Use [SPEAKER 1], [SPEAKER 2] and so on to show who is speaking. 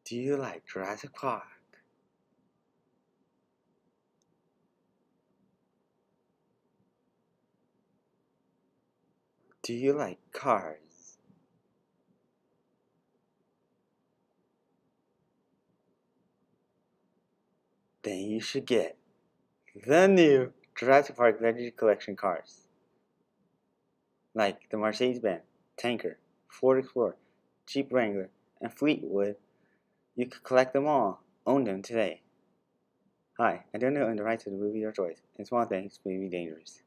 [SPEAKER 1] Do you like Jurassic Park? Do you like cars? Then you should get the new Jurassic Park Legacy Collection cars. Like the Mercedes-Benz, Tanker, Ford Explorer, Jeep Wrangler, and Fleetwood. You could collect them all. Own them today. Hi, I don't own the rights to the movie or choice, and small things may be dangerous.